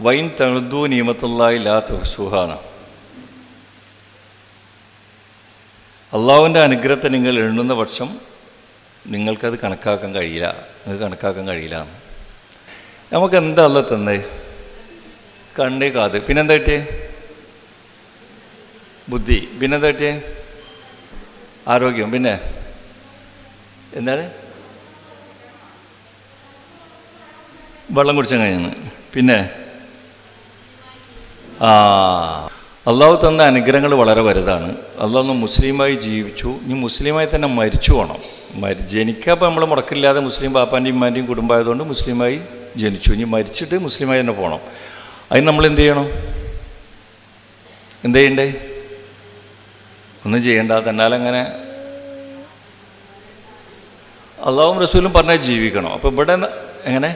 Wine തഴുതു നിയമത്തുള്ളായി ലാ തുഹ്സുഹാന. അള്ളാഹുവിൻ്റെ അനുഗ്രഹത്തെ നിങ്ങൾ എണ്ണുന്ന പക്ഷം നിങ്ങൾക്കത് കണക്കാക്കാൻ കഴിയില്ല, നിങ്ങൾക്ക് കണക്കാക്കാൻ കഴിയില്ല. നമുക്ക് എന്താ അല്ലാഹ് തന്നേ? കണ്ണ്, കാത്, പിന്നെന്താ കിട്ടിയേ? ബുദ്ധി, പിന്നെന്താ കിട്ടിയേ? ആരോഗ്യം, പിന്നെ എന്താണ്? വെള്ളം കുടിച്ചാൽ കഴിഞ്ഞു. പിന്നെ അള്ളാഹു തന്ന അനുഗ്രഹങ്ങൾ വളരെ വലുതാണ്. അള്ളാഹു മുസ്ലിമായി ജീവിച്ചു, ഇനി മുസ്ലിമായി തന്നെ മരിച്ചു പോകണം. ജനിക്കപ്പോൾ നമ്മൾ മുടക്കില്ലാതെ മുസ്ലിം പാപ്പാൻ്റെയും ഉമ്മാൻ്റെയും കുടുംബമായതുകൊണ്ട് മുസ്ലിമായി ജനിച്ചു. ഇനി മരിച്ചിട്ട് മുസ്ലിമായി തന്നെ പോകണം. അതിന് നമ്മൾ എന്ത് ചെയ്യണം? എന്ത് ചെയ്യണ്ടേ? ഒന്നും ചെയ്യണ്ട. തന്നാലങ്ങനെ അള്ളാഹും റസൂലും പറഞ്ഞാൽ ജീവിക്കണം. അപ്പോൾ ഇവിടെ എങ്ങനെ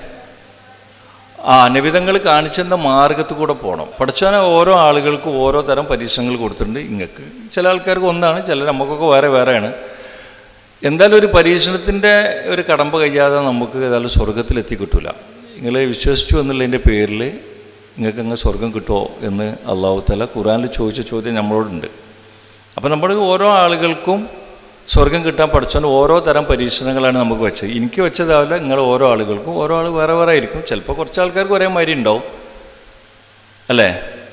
നബിതങ്ങൾ കാണിച്ചെന്ന മാർഗത്തിൽ കൂടെ പോകണം. പഠിച്ചാൽ ഓരോ ആളുകൾക്കും ഓരോ തരം പരീക്ഷണങ്ങൾ കൊടുത്തിട്ടുണ്ട്. ഇങ്ങക്ക് ചില ആൾക്കാർക്ക് ഒന്നാണ്, ചില നമുക്കൊക്കെ വേറെ വേറെയാണ്. എന്തായാലും ഒരു പരീക്ഷണത്തിൻ്റെ ഒരു കടമ്പ കഴിയാതെ നമുക്ക് ഏതായാലും സ്വർഗത്തിലെത്തി കിട്ടില്ല. നിങ്ങൾ വിശ്വസിച്ചു എന്നുള്ളതിൻ്റെ പേരിൽ നിങ്ങൾക്ക് അങ്ങ് സ്വർഗം കിട്ടുമോ എന്ന് അള്ളാഹു തആല ഖുർആനിൽ ചോദിച്ച ചോദ്യം നമ്മളോടുണ്ട്. അപ്പോൾ നമ്മൾ ഓരോ ആളുകൾക്കും സ്വർഗം കിട്ടാൻ പഠിച്ചോണ്ട് ഓരോ തരം പരീക്ഷണങ്ങളാണ് നമുക്ക് വെച്ചത്. എനിക്ക് വെച്ചതാവില്ല, നിങ്ങൾ ഓരോ ആളുകൾക്കും ഓരോ ആൾ വേറെ വേറെ ആയിരിക്കും. ചിലപ്പോൾ കുറച്ച് ആൾക്കാർക്ക് ഒരേ മാതിരി ഉണ്ടാവും, അല്ലേ?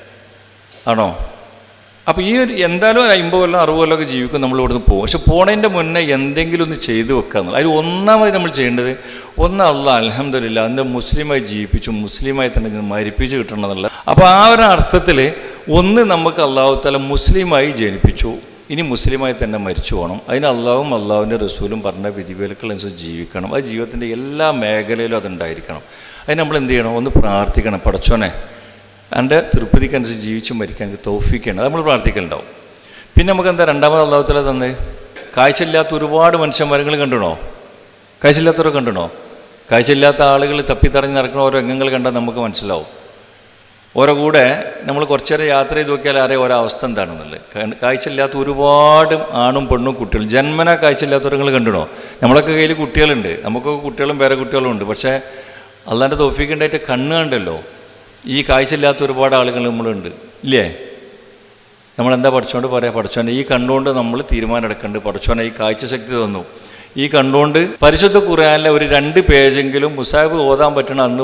ആണോ? അപ്പോൾ ഈ ഒരു എന്തായാലും 50 കൊല്ലം 60 കൊല്ലമൊക്കെ ജീവിക്കും നമ്മൾ ഇവിടുന്ന് പോകും. പക്ഷെ പോണതിൻ്റെ മുന്നേ എന്തെങ്കിലും ഒന്ന് ചെയ്തു വെക്കുക എന്നുള്ളത്. അതിൽ ഒന്നാമത് നമ്മൾ ചെയ്യേണ്ടത് അള്ളാഹ് അൽഹംദുലില്ലാഹ് അതിൻ്റെ മുസ്ലിമായി ജീവിപ്പിച്ചു, മുസ്ലിമായി തന്നെ മരിപ്പിച്ച് കിട്ടണം എന്നുള്ള. അപ്പോൾ ആ ഒരു അർത്ഥത്തിൽ നമുക്ക് അള്ളാഹു തആല മുസ്ലിമായി ജനിപ്പിച്ചു, ഇനി മുസ്ലിമായി തന്നെ മരിച്ചു പോകണം. അതിന് അള്ളാഹും അള്ളാഹുവിൻ്റെ റസൂലും പറഞ്ഞ വിധിവിലക്കളനുസരിച്ച് ജീവിക്കണം. അത് ജീവിതത്തിൻ്റെ എല്ലാ മേഖലയിലും അതുണ്ടായിരിക്കണം. അതിന് നമ്മൾ എന്ത് ചെയ്യണം? ഒന്ന് പ്രാർത്ഥിക്കണം. പടച്ചോനെ എൻ്റെ തൃപ്തിക്കനുസരിച്ച് ജീവിച്ച് മരിക്കാൻ എനിക്ക് തൗഫീഖാണ്. അത് നമ്മൾ പ്രാർത്ഥിക്കലുണ്ടാവും. പിന്നെ നമുക്ക് എന്താ രണ്ടാമത് അള്ളാഹു തആല തന്നെ കാഴ്ചയില്ലാത്ത ഒരുപാട് മനുഷ്യന്മാരങ്ങൾ കണ്ടണോ? കാഴ്ചയില്ലാത്തവരെ കണ്ടണോ? കാഴ്ചയില്ലാത്ത ആളുകൾ തപ്പിത്തടഞ്ഞ് നടക്കുന്ന ഓരോ രംഗങ്ങൾ കണ്ടാൽ നമുക്ക് മനസ്സിലാവും. ഓരോ കൂടെ നമ്മൾ കുറച്ച് നേരം യാത്ര ചെയ്ത് നോക്കിയാൽ അറിയാം ഓരോ അവസ്ഥ എന്താണെന്നുള്ളത്. കാഴ്ചയില്ലാത്ത ഒരുപാട് ആണും പെണ്ണും കുട്ടികളും ജന്മനാ കാഴ്ചയില്ലാത്തവരങ്ങൾ കണ്ടണോ? നമ്മളൊക്കെ കയ്യിൽ കുട്ടികളുണ്ട്, നമുക്കൊക്കെ കുട്ടികളും വേറെ കുട്ടികളും ഉണ്ട്. പക്ഷേ അള്ളാൻ്റെ തൗഫീഖ് ഉണ്ടായിട്ട് കണ്ണ് കണ്ടല്ലോ. ഈ കാഴ്ചയില്ലാത്ത ഒരുപാട് ആളുകൾ നമ്മളുണ്ട്, ഇല്ലേ? നമ്മളെന്താ പഠിച്ചോണ്ട് പറയാം? പഠിച്ചോനെ ഈ കണ്ണുകൊണ്ട് നമ്മൾ തീരുമാനം എടുക്കേണ്ടത്. പഠിച്ചോനെ ഈ കാഴ്ച ശക്തി തന്നു, ഈ കണ്ണുകൊണ്ട് പരിശുദ്ധ ഖുർആനിലെ ഒരു 2 പേജെങ്കിലും മുസാഹിബ് ഓതാൻ പറ്റണം, അന്ന്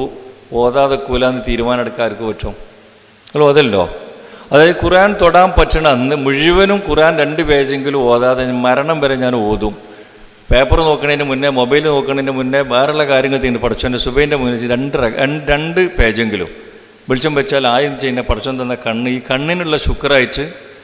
ഓതാതെ കൂലാന്ന് തീരുമാനം എടുക്കാൻ ആർക്ക് പറ്റും? നിങ്ങൾ ഓതല്ലോ. അതായത് ഖുർആൻ തൊടാൻ പറ്റണ അന്ന് മുഴുവനും ഖുർആൻ 2 പേജെങ്കിലും ഓതാതെ മരണം വരെ ഞാൻ ഓതും. പേപ്പർ നോക്കണതിന് മുന്നേ, മൊബൈൽ നോക്കണതിന് മുന്നേ വേറെയുള്ള കാര്യങ്ങൾ ചെയ്യുന്നുണ്ട്. പഠിച്ചോൻ്റെ സുബൈൻ്റെ മുന്നിൽ 2 പേജെങ്കിലും വെളിച്ചം വെച്ചാൽ ആദ്യം ചെയ്യുന്ന പഠിച്ചോൻ തന്ന കണ്ണ്, ഈ കണ്ണിനുള്ള ശുക്രായിട്ട്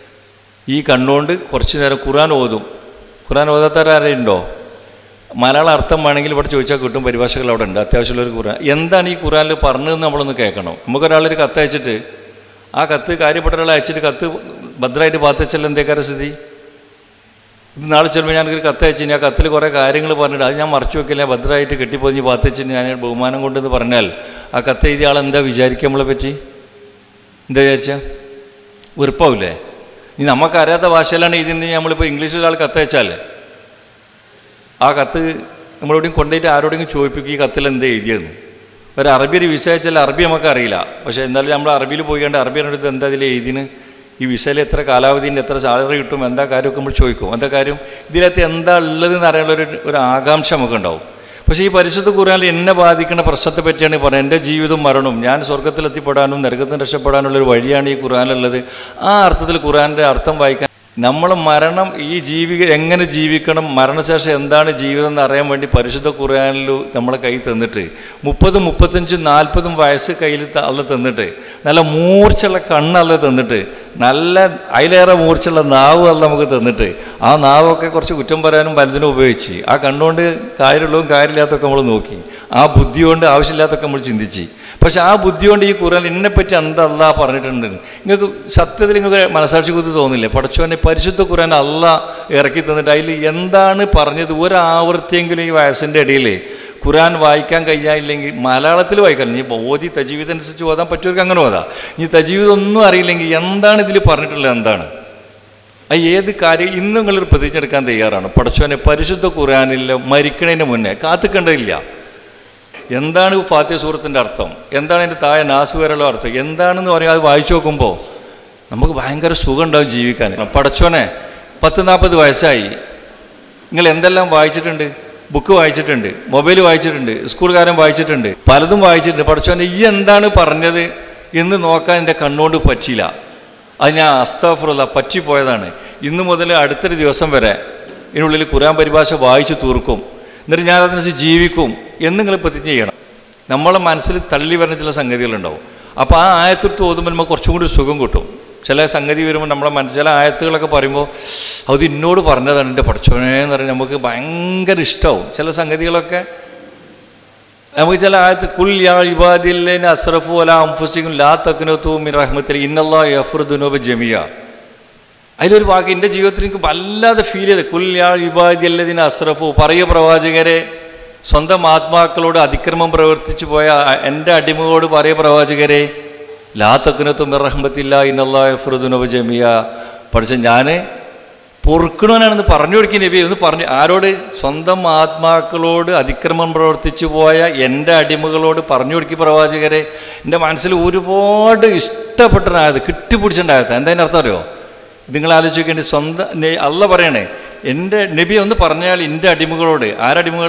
ഈ കണ്ണുകൊണ്ട് കുറച്ച് നേരം ഖുർആൻ ഓതും. ഖുർആൻ ഓതാത്തവരാരുണ്ടോ? മലയാളം അർത്ഥം വേണമെങ്കിൽ ഇവിടെ ചോദിച്ചാൽ കിട്ടും, പരിഭാഷകൾ അവിടെ ഉണ്ട്. അത്യാവശ്യമുള്ളൊരു ഖുർആൻ എന്താണ് ഈ ഖുർആനിൽ പറഞ്ഞതെന്ന് നമ്മളൊന്ന് കേൾക്കണം. നമുക്കൊരാളൊരു കത്ത് അയച്ചിട്ട് ആ കത്ത് കാര്യപ്പെട്ട ഒരാളെ അയച്ചിട്ട് കത്ത് ഭദ്രമായിട്ട് പാത്തിച്ചാൽ എന്തേക്കാര സ്ഥിതി? ഇത് നാളെ ചിലപ്പോൾ ഞാനൊരു കത്ത് അയച്ചു, ആ കത്തിൽ കുറേ കാര്യങ്ങൾ പറഞ്ഞിട്ട് അത് ഞാൻ മറച്ചു വെക്കില്ല, ഭദ്രമായിട്ട് കെട്ടിപ്പൊതിഞ്ഞ് പാത്തിച്ചിട്ട് ഞാൻ ബഹുമാനം കൊണ്ടെന്ന് പറഞ്ഞാൽ ആ കത്ത് എഴുതിയ ആളെന്താ വിചാരിക്കുക? നമ്മളെ പറ്റി എന്താ വിചാരിച്ചാൽ വെറുപ്പാവില്ലേ? ഇനി നമുക്കറിയാത്ത ഭാഷയിലാണ് ഇതിന് നമ്മളിപ്പോൾ ഇംഗ്ലീഷിൽ ഒരാൾ കത്തയച്ചാൽ ആ കത്ത് നമ്മളെവിടെയും കൊണ്ടുപോയിട്ട് ആരോടെങ്കിലും ചോദിപ്പിക്കും ഈ കത്തിൽ എന്താ എഴുതിയെന്ന്. ഒരു അറബി ഒരു വിസ അയച്ചാൽ അറബി നമുക്ക് അറിയില്ല, പക്ഷേ എന്നാലും നമ്മൾ അറബിയിൽ പോയിക്കൊണ്ട് അറബിയുടെ അടുത്ത് എന്താ ഇതിൽ എഴുതിന്, ഈ വിസയിൽ എത്ര കാലാവധിൻ്റെ എത്ര സാലറി കിട്ടും, എന്താ കാര്യമൊക്കെ നമ്മൾ ചോദിക്കും. എന്താ കാര്യം? ഇതിനകത്ത് എന്താ ഉള്ളതെന്ന് അറിയാനുള്ള ഒരു ആകാംക്ഷ നമുക്കുണ്ടാവും. പക്ഷേ ഈ പരിശുദ്ധ ഖുർആനിൽ എന്നെ ബാധിക്കുന്ന പ്രശ്നത്തെ പറ്റിയാണ് പറയുന്നത്. എൻ്റെ ജീവിതവും മരണവും ഞാൻ സ്വർഗത്തിലെത്തിപ്പെടാനും നരകത്തിന് രക്ഷപ്പെടാനുള്ളൊരു വഴിയാണ് ഈ ഖുർആനിലുള്ളത്. ആ അർത്ഥത്തിൽ ഖുർആനിൻ്റെ അർത്ഥം വായിക്കാൻ നമ്മൾ മരണം എങ്ങനെ ജീവിക്കണം, മരണശേഷം എന്താണ് ജീവിതം എന്ന് അറിയാൻ വേണ്ടി പരിശുദ്ധ ഖുർആനിൽ നമ്മളെ കയ്യിൽ തന്നിട്ട് 30, 35, 40 വയസ്സ് കയ്യിൽ അള്ള തന്നിട്ട് നല്ല മൂർച്ചയുള്ള കണ്ണല്ല തന്നിട്ട് നല്ല അതിലേറെ മൂർച്ചയുള്ള നാവ് അല്ല നമുക്ക് തന്നിട്ട് ആ നാവൊക്കെ കുറച്ച് കുറ്റം പറയാനും പലതിനും ഉപയോഗിച്ച് ആ കണ്ണുകൊണ്ട് കാര്യമുള്ളതും കാര്യമില്ലാത്തൊക്കെ നമ്മൾ നോക്കി, ആ ബുദ്ധി കൊണ്ട് ആവശ്യമില്ലാത്തൊക്കെ നമ്മൾ ചിന്തിച്ച്. പക്ഷെ ആ ബുദ്ധി കൊണ്ട് ഈ ഖുർആൻ എന്നെപ്പറ്റി എന്താ അള്ളാഹ് പറഞ്ഞിട്ടുണ്ട് നിങ്ങൾക്ക് സത്യത്തിൽ നിങ്ങൾക്ക് മനസാക്ഷി കുത്തി തോന്നില്ലേ? പടച്ചോനെ പരിശുദ്ധ ഖുർആൻ അള്ളാഹ് ഇറക്കി തന്നിട്ട് അതിൽ എന്താണ് പറഞ്ഞത് ഒരാവർത്തിയെങ്കിലും ഈ വയസ്സിൻ്റെ ഇടയിൽ ഖുർആൻ വായിക്കാൻ കഴിയാനില്ലെങ്കിൽ മലയാളത്തിൽ വായിക്കാൻ, ഇനി ഓതി തജീവിദ് അനുസരിച്ച് ഓതാൻ പറ്റുമവർക്ക് അങ്ങനെ ഓതാം. ഇനി തജീവിദ് ഒന്നും അറിയില്ലെങ്കിൽ എന്താണ് ഇതിൽ പറഞ്ഞിട്ടുള്ളത്, എന്താണ് ഏത് കാര്യം ഇന്നും നിങ്ങളൊരു പ്രതിജ്ഞ എടുക്കാൻ തയ്യാറാണ്? പടച്ചോനെ പരിശുദ്ധ ഖുർആനിൽ മരിക്കണതിന് മുന്നേ കാത്തിക്കേണ്ടതില്ല. എന്താണ് ഫാത്തിഹ സൂറത്തിൻ്റെ അർത്ഥം, എന്താണ് അതിൻ്റെ താഴെ നാസ് വരെയുള്ള അർത്ഥം എന്താണെന്ന് പറയുക. അത് വായിച്ചു നോക്കുമ്പോൾ നമുക്ക് ഭയങ്കര സുഖം ഉണ്ടാവും ജീവിക്കാൻ. പടച്ചോനെ 40-40 വയസ്സായി, നിങ്ങൾ എന്തെല്ലാം വായിച്ചിട്ടുണ്ട്, ബുക്ക് വായിച്ചിട്ടുണ്ട്, മൊബൈൽ വായിച്ചിട്ടുണ്ട്, സ്കൂൾകാരൻ വായിച്ചിട്ടുണ്ട്, പലതും വായിച്ചിട്ടുണ്ട്. പടച്ചോനെ ഈ എന്താണ് പറഞ്ഞത് എന്ന് നോക്കാൻ എൻ്റെ കണ്ണുകൊണ്ട് പറ്റിയില്ല. അത് ഞാൻ അസ്തഗ്ഫിറുല്ലാ പറ്റിപ്പോയതാണ്. ഇന്നു മുതൽ അടുത്തൊരു ദിവസം വരെ ഇതിനുള്ളിൽ ഖുർആൻ പരിഭാഷ വായിച്ച് തീർക്കും, എന്നിട്ട് ഞാൻ അതിനനുസരിച്ച് ജീവിക്കും എന്ന് നിങ്ങൾ പ്രതിജ്ഞ ചെയ്യണം. നമ്മളെ മനസ്സിൽ തള്ളി വരുന്ന ചില സംഗതികളുണ്ടാവും. അപ്പോൾ ആ ആയത്തെടുത്ത് ഓതുമ്പോൾ നമുക്ക് കുറച്ചും കൂടി സുഖം കിട്ടും. ചില സംഗതി വരുമ്പോൾ നമ്മളെ മനസ്സിൽ ചില ആയത്തുകളൊക്കെ പറയുമ്പോൾ അത് എന്നോട് പറഞ്ഞതാണ് എൻ്റെ പടച്ചോനെ എന്ന് പറഞ്ഞാൽ നമുക്ക് ഭയങ്കര ഇഷ്ടമാവും. ചില സംഗതികളൊക്കെ നമുക്ക് ചില ആയത്ത് കുൽ യാ ഇബാദില്ലൈന അസ്റഫു അലാ അൻഫുസിഹിം ലാ തഖ്നതു മിൻ റഹ്മത്തില്ലാഹി ഇന്നല്ലാഹ യഗ്ഫിറു ദുനൂബ ജമിയ. അതിലൊരു വാക്ക് എൻ്റെ ജീവിതത്തിൽ എനിക്ക് വല്ലാതെ ഫീൽ ചെയ്ത്, കുൽ യാ ഇബാദില്ലദീന അസ്റഫു, പറയുക പ്രവാചകരെ, സ്വന്തം ആത്മാക്കളോട് അതിക്രമം പ്രവർത്തിച്ചു പോയ എൻ്റെ അടിമകളോട് പറയുക പ്രവാചകരെ, ലാ തഖ്നതു മിൻ റഹ്മത്തില്ലാഹി ഇന്നല്ലാഹ യഗ്ഫിറു ദുനൂബ ജമിയ. പഠിച്ച ഞാൻ പൊറുക്കണവനാണെന്ന് പറഞ്ഞു കൊടുക്കുക നബി എന്ന് പറഞ്ഞു. ആരോട്? സ്വന്തം ആത്മാക്കളോട് അതിക്രമം പ്രവർത്തിച്ചു പോയ എൻ്റെ അടിമകളോട് പറഞ്ഞു കൊടുക്കുക പ്രവാചകരെ. എൻ്റെ മനസ്സിൽ ഒരുപാട് ഇഷ്ടപ്പെട്ടതായത് കിട്ടിപ്പിടിച്ചിട്ടുണ്ടായത്. എന്താ അർത്ഥം അറിയോ? നിങ്ങൾ ആലോചിക്കേണ്ടി സ്വന്തം അള്ള പറയണേ എൻ്റെ നബി ഒന്ന് പറഞ്ഞാൽ എൻ്റെ അടിമകളോട്. ആരടിമകൾ?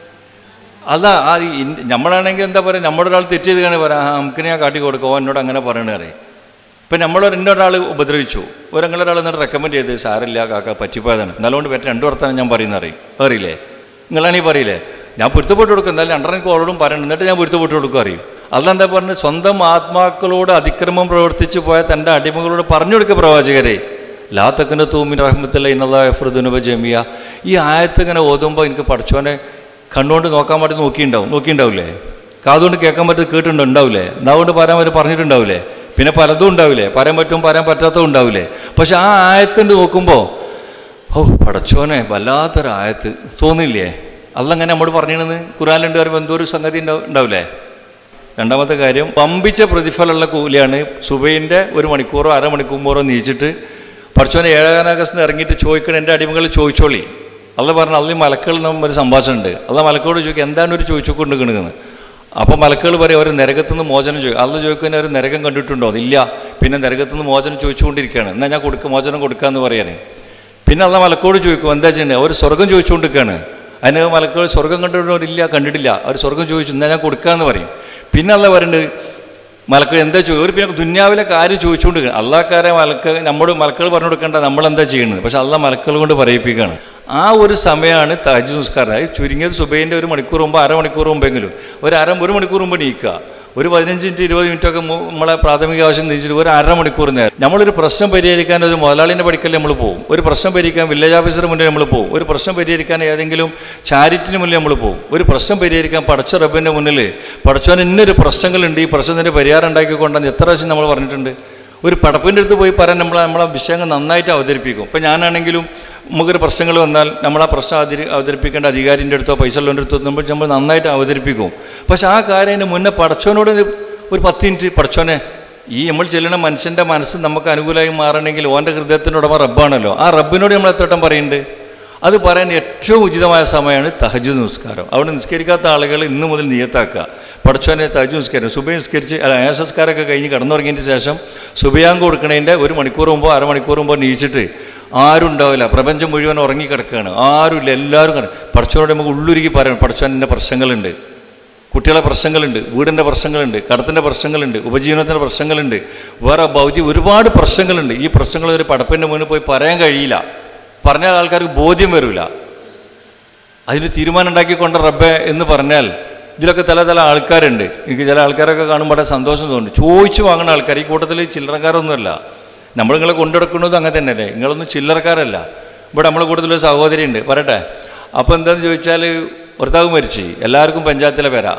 അതാ ആ നമ്മളാണെങ്കിൽ എന്താ പറയുക, നമ്മുടെ ഒരാൾ തെറ്റ് ചെയ്ത് കാണി പറയാം, നമുക്ക് ഞാൻ കാട്ടി കൊടുക്കുമോ എന്നോട് അങ്ങനെ പറയണേ അറിയാം. ഇപ്പം എന്നൊരാൾ ഉപദ്രവിച്ചു, ഒരാൾ എന്നിട്ട് റെക്കമെൻഡ് ചെയ്ത് സാറില്ല കാക്ക പറ്റിപ്പോയതാണ്, നല്ലോണ്ട് പറ്റി 2 വർത്താനം ഞാൻ പറയുന്ന അറിയില്ലേ? നിങ്ങളാണെങ്കിൽ പറയില്ലേ ഞാൻ പൊരുത്തപ്പെട്ട് കൊടുക്കും, എന്തായാലും 2 എനിക്ക് ഓരോടും പറയണം, എന്നിട്ട് ഞാൻ പൊരുത്തപ്പെട്ട് കൊടുക്കും അറിയും. അതെന്താ പറഞ്ഞത്? സ്വന്തം ആത്മാക്കളോട് അതിക്രമം പ്രവർത്തിച്ചു പോയ തൻ്റെ അടിമകളോട് പറഞ്ഞു കൊടുക്കുക പ്രവാചകരെ, ലാ തഖ്നതു മിൻ റഹ്മത്തില്ലാഹി ഇന്നല്ലാഹ യഗ്ഫിറു ദുനൂബ ജമിയ. ഈ ആയത്ത് ഇങ്ങനെ ഓതുമ്പോൾ എനിക്ക് പഠിച്ചോനെ കണ്ണുകൊണ്ട് നോക്കാൻ വേണ്ടി നോക്കിയിട്ടുണ്ടാവില്ലേ? കാതുകൊണ്ട് കേൾക്കാൻ പറ്റും കേട്ടിട്ടുണ്ടാവില്ലേ? നാവുകൊണ്ട് പറയാൻ പറ്റും പറഞ്ഞിട്ടുണ്ടാവില്ലേ? പിന്നെ പലതും ഉണ്ടാവില്ലേ, പറയാൻ പറ്റും പറയാൻ പറ്റാത്തതും ഉണ്ടാവില്ലേ? പക്ഷെ ആ ആയത്തിൻ്റെ നോക്കുമ്പോൾ പടച്ചോനെ വല്ലാത്തൊരായത്ത് തോന്നില്ലേ? അല്ലങ്ങനെ നമ്മോട് പറഞ്ഞിരുന്നത് ഖുർആനിലുണ്ട് പറയുമ്പോൾ എന്തോ ഒരു സംഗതി ഉണ്ടാവില്ലേ? രണ്ടാമത്തെ കാര്യം, പമ്പിച്ച പ്രതിഫലമുള്ള കൂലിയാണ്. സുബൈൻ്റെ 1 മണിക്കൂറോ അരമണിക്കൂറോ നീച്ചിട്ട് പടച്ചോനെ 7-ാം ആകാശത്ത് ഇറങ്ങിയിട്ട് ചോദിക്കണം, എൻ്റെ അടിമകൾ ചോദിച്ചോളി. അല്ല പറഞ്ഞു, അതിൽ മലക്കൾ ഒരു സംഭാഷണമുണ്ട്. അല്ല മലക്കോട് ചോദിക്കുക എന്താണ് ഒരു ചോദിച്ചുകൊണ്ടിരിക്കുന്നത്. അപ്പോൾ മലക്കുകൾ പറയും അവർ നരകത്തുനിന്ന് മോചനം ചോദിക്കും. അല്ല ചോദിക്കുന്ന അവർ നരകം കണ്ടിട്ടുണ്ടോ? ഇല്ല. പിന്നെ നരകത്തുനിന്ന് മോചനം ചോദിച്ചുകൊണ്ടിരിക്കുകയാണ്, എന്നാൽ ഞാൻ മോചനം കൊടുക്കാമെന്ന് പറയാൻ. പിന്നെ അല്ല മലക്കോട് ചോദിക്കും എന്താ ചെയ്യണ്ടേ? അവർ സ്വർഗം ചോദിച്ചുകൊണ്ടിരിക്കുകയാണ്. അതിന് മലക്കുകൾ സ്വർഗം കണ്ടിട്ടുണ്ടോ? കണ്ടിട്ടില്ല. അവർ സ്വർഗം ചോദിച്ചു, എന്നാൽ ഞാൻ കൊടുക്കാമെന്ന് പറയും. പിന്നെ അല്ല പറയുന്നത് മലക്കൾ എന്താ ചോദിക്കും? അവർ പിന്നെ ദുന്യാവിലെ കാര്യം ചോദിച്ചുകൊണ്ടിരിക്കുകയാണ്. അള്ളാഹ്ക്കാരെ മലക്കൾ പറഞ്ഞു കൊടുക്കേണ്ട നമ്മളെന്താ ചെയ്യുന്നത്? പക്ഷെ അല്ല മലക്കൾ കൊണ്ട് പറയിപ്പിക്കുകയാണ്. ആ ഒരു സമയമാണ് തഹജ്ജുദ് നിസ്കാരം. ചുരുങ്ങിയത് സുബൈൻ്റെ 1 മണിക്കൂർ മുമ്പ് അരമണിക്കൂർ മുമ്പെങ്കിലും 1 മണിക്കൂർ മുമ്പ് നീക്കുക. ഒരു 15-20 മിനിറ്റൊക്കെ നമ്മളെ പ്രാഥമിക ആവശ്യം നീച്ചിട്ട് 1 മണിക്കൂർ നേരം നമ്മളൊരു പ്രശ്നം പരിഹരിക്കാൻ ഒരു മുതലാളിൻ്റെ പഠിക്കൽ നമ്മൾ പോകും, ഒരു പ്രശ്നം പരിഹരിക്കാൻ വില്ലേജ് ഓഫീസറിന് മുന്നിൽ നമ്മൾ പോകും, ഒരു പ്രശ്നം പരിഹരിക്കാൻ ഏതെങ്കിലും ചാരിറ്റിന് മുന്നിൽ നമ്മൾ പോകും, ഒരു പ്രശ്നം പരിഹരിക്കാൻ പടച്ച റബ്ബിൻ്റെ മുന്നിൽ പടച്ചോന് ഇന്നൊരു പ്രശ്നങ്ങളുണ്ട്, ഈ പ്രശ്നത്തിൻ്റെ പരിഹാരം ഉണ്ടാക്കിക്കൊണ്ടെന്ന് എത്ര പ്രാവശ്യം നമ്മൾ പറഞ്ഞിട്ടുണ്ട്. ഒരു പടപ്പിൻ്റെ അടുത്ത് പോയി പറയാൻ നമ്മളെ വിഷയങ്ങൾ നന്നായിട്ട് അവതരിപ്പിക്കും. ഇപ്പം ഞാനാണെങ്കിലും നമുക്കൊരു പ്രശ്നങ്ങൾ വന്നാൽ നമ്മൾ ആ പ്രശ്നം അവതരിപ്പിക്കേണ്ട അധികാരിൻ്റെ അടുത്തോ പൈസ ഉള്ളതിൻ്റെ അടുത്തോ നമ്മൾ നന്നായിട്ട് അവതരിപ്പിക്കും. പക്ഷെ ആ കാര്യം മുന്നേ പടച്ചോനോട് ഒരു 10 മിനിറ്റ് പടച്ചോനെ ഈ നമ്മൾ ചെല്ലുന്ന മനുഷ്യൻ്റെ മനസ്സ് നമുക്ക് അനുകൂലമായി മാറണമെങ്കിൽ ഓൻ്റെ ഹൃദയത്തിൻ്റെ ഉടമ റബ്ബാണല്ലോ, ആ റബ്ബിനോട് നമ്മൾ എത്രട്ടം പറയുന്നുണ്ട്. അത് പറയാൻ ഏറ്റവും ഉചിതമായ സമയമാണ് തഹജ്ജുദ് നിസ്കാരം. അവിടെ നിസ്കരിക്കാത്ത ആളുകൾ ഇന്ന് മുതൽ നിയത്താക്കുക, പടച്ചോനെ തഹജ്ജുദ് നിസ്കാരം. സുബഹി നിസ്കരിച്ച് ആശസ്കാരമൊക്കെ കഴിഞ്ഞ് കടന്നുറങ്ങിയതിന് ശേഷം സുബയാങ്ക് കൊടുക്കണതിൻ്റെ 1 മണിക്കൂർ മുമ്പോ അരമണിക്കൂർ മുമ്പോ നീച്ചിട്ട് ആരും ഉണ്ടാവില്ല, പ്രപഞ്ചം മുഴുവൻ ഉറങ്ങിക്കിടക്കുകയാണ്, ആരുമില്ല, എല്ലാവരും പടച്ചോനോട് നമുക്ക് ഉള്ളുരുക്കി പറയണം, പടച്ചോൻ്റെ പ്രശ്നങ്ങളുണ്ട്, കുട്ടികളെ പ്രശ്നങ്ങളുണ്ട്, വീടിൻ്റെ പ്രശ്നങ്ങളുണ്ട്, കടത്തിൻ്റെ പ്രശ്നങ്ങളുണ്ട്, ഉപജീവനത്തിൻ്റെ പ്രശ്നങ്ങളുണ്ട്, വേറെ ഭൗതിക ഒരുപാട് പ്രശ്നങ്ങളുണ്ട്. ഈ പ്രശ്നങ്ങൾ ഒരു പടപ്പിൻ്റെ മുന്നിൽ പോയി പറയാൻ കഴിയില്ല, പറഞ്ഞാൽ ആൾക്കാർക്ക് ബോധ്യം വരില്ല. അതിന് തീരുമാനം ഉണ്ടാക്കിക്കൊണ്ട് റബ്ബേ എന്ന് പറഞ്ഞാൽ ഇതിലൊക്കെ തല ആൾക്കാരുണ്ട്. എനിക്ക് ചില ആൾക്കാരൊക്കെ കാണുമ്പോൾ വളരെ സന്തോഷം തോന്നുന്നു. ചോദിച്ചു വാങ്ങുന്ന ആൾക്കാർ, ഈ കൂട്ടത്തിൽ ചില്ലറക്കാരൊന്നുമല്ല. നമ്മൾ നിങ്ങളെ കൊണ്ടുനടക്കുന്നതും അങ്ങനെ തന്നെയല്ലേ, നിങ്ങളൊന്നും ചില്ലറക്കാരല്ല. ഇവിടെ നമ്മളെ കൂട്ടത്തിലൊരു സഹോദരി ഉണ്ട്, പറയട്ടെ. അപ്പോൾ എന്താണെന്ന് ചോദിച്ചാൽ ഭർത്താവ് മരിച്ചു, എല്ലാവർക്കും പഞ്ചായത്തിലെ പേരാ.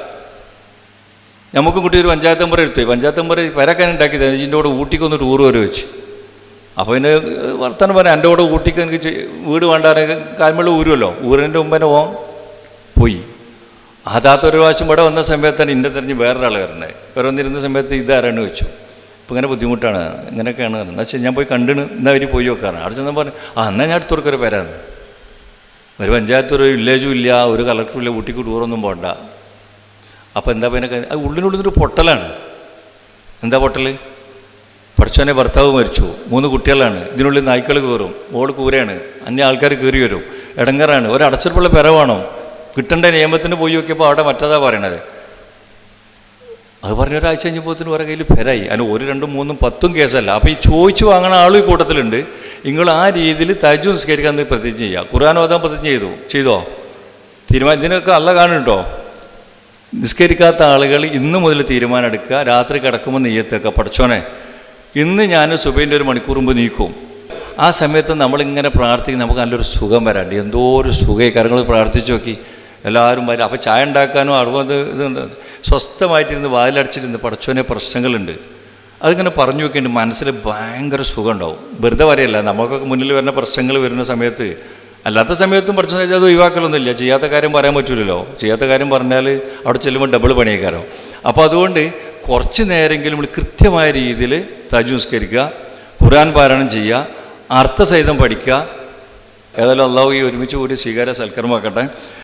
നമുക്കും കുട്ടി ഒരു പഞ്ചായത്ത് നമ്പർ എടുത്തു, പഞ്ചായത്ത് നമ്പർ പേരൊക്കെ ഉണ്ടാക്കിയത് ഇതിൻ്റെ കൂടെ ഊട്ടിക്കൊന്ന് ടൂർ വരെ വെച്ച്. അപ്പോൾ പിന്നെ വർത്തമാനം പറയാം, എൻ്റെ കൂടെ ഊട്ടിക്ക് എനിക്ക് വീട് വേണ്ടാതെ കാൽമള്ള ഊരുമല്ലോ, ഊരിൻ്റെ മുമ്പേ പോയി. അതാത്തൊരു പ്രാവശ്യം ഇവിടെ വന്ന സമയത്താണ് ഇന്നെ തെരഞ്ഞ് വേറൊരാൾ വരണേ. വേറെ വന്നിരുന്ന സമയത്ത് ഇതാരാണ് വെച്ചു. അപ്പോൾ ഇങ്ങനെ ബുദ്ധിമുട്ടാണ്, ഇങ്ങനെയൊക്കെയാണ്. എന്നാൽ ശരി ഞാൻ പോയി കണ്ടിന്, എന്നാൽ അവർ പോയി നോക്കാറ്. അവിടെ ചെന്നാൽ പറഞ്ഞു എന്നാൽ ഞാൻ അടുത്തൊരു പേരാന്ന്. ഒരു പഞ്ചായത്ത് ഒരു വില്ലേജും ഇല്ല, ഒരു കളക്ടറും ഇല്ല, ഊട്ടിക്ക് ടൂറൊന്നും പോകണ്ട. അപ്പോൾ എന്താ പിന്നെ അത് ഉള്ളിനുള്ളിലൊരു പൊട്ടലാണ്. എന്താ പൊട്ടൽ? പഠിച്ചവനെ ഭർത്താവ് മരിച്ചു, 3 കുട്ടികളാണ്, ഇതിനുള്ളിൽ നായ്ക്കൾ കയറും, മോള് കൂരയാണ്, അന്യ ആൾക്കാർ കയറി വരും, ഇടങ്ങറാണ്, ഒരടച്ചിട്ടുള്ള പെര വേണം, കിട്ടേണ്ട നിയമത്തിന് പോയി നോക്കിയപ്പോൾ അവിടെ മറ്റേതാ പറയണത്. അത് പറഞ്ഞ ഒരാഴ്ച കഴിഞ്ഞപ്പോഴത്തേന് വേറെ കയ്യിൽ പെരായി. അതിന് 1, 2, 3, 10 കേസല്ല. അപ്പോൾ ഈ ചോദിച്ചു വാങ്ങണ ആളും ഈ കൂട്ടത്തിലുണ്ട്. നിങ്ങൾ ആ രീതിയിൽ തഹജ്ജുദ് നിസ്കരിക്കാൻ പ്രതിജ്ഞ ചെയ്യുക. ഖുർആൻ ഓതാൻ പ്രതിജ്ഞ ചെയ്തോ? ഇതിനൊക്കെ അല്ല കാണുന്നുണ്ടോ? നിസ്കരിക്കാത്ത ആളുകൾ ഇന്ന് മുതൽ തീരുമാനം എടുക്കുക. രാത്രി കിടക്കുമ്പോൾ നെയ്യത്തൊക്കെ പഠിച്ചോനെ ഇന്ന് ഞാൻ സുബഹിൻ്റെ 1 മണിക്കൂർ മുമ്പ് നീക്കും. ആ സമയത്ത് നമ്മളിങ്ങനെ പ്രാർത്ഥിക്കും, നമുക്ക് നല്ലൊരു സുഖം വരാണ്ട്. എന്തോ ഒരു സുഖമായി കാര്യങ്ങൾ പ്രാർത്ഥിച്ചു നോക്കി. എല്ലാവരും വരും. അപ്പോൾ ചായ ഉണ്ടാക്കാനോ അതുപോലെ ഇതുണ്ട്. സ്വസ്ഥമായിട്ടിരുന്ന് വാതിലടച്ചിരുന്ന് പഠിച്ചോനെ പ്രശ്നങ്ങളുണ്ട് അതിങ്ങനെ പറഞ്ഞു നോക്കിയിട്ട് മനസ്സിൽ ഭയങ്കര സുഖം ഉണ്ടാവും. വെറുതെ വരെയല്ല, നമുക്കൊക്കെ മുന്നിൽ വരുന്ന പ്രശ്നങ്ങൾ വരുന്ന സമയത്ത്, അല്ലാത്ത സമയത്തും പഠിച്ചെന്ന് വെച്ചാൽ അത് ഒഴിവാക്കലൊന്നുമില്ല. ചെയ്യാത്ത കാര്യം പറയാൻ പറ്റില്ലല്ലോ. ചെയ്യാത്ത കാര്യം പറഞ്ഞാൽ അവിടെ ചെല്ലുമ്പോൾ ഡബിൾ പണിയേക്കാരോ. അപ്പോൾ അതുകൊണ്ട് കുറച്ച് നേരമെങ്കിലും നമ്മൾ കൃത്യമായ രീതിയിൽ തഹജ്ജുദ് നിസ്കരിക്കുക, ഖുർആൻ പാരായണം ചെയ്യുക, അർത്ഥസഹിതം പഠിക്കുക. ഏതായാലും അള്ളാഹു ഈ ഒരുമിച്ച് കൂടി സ്വീകാര്യ സൽക്കർമ്മമാക്കട്ടെ.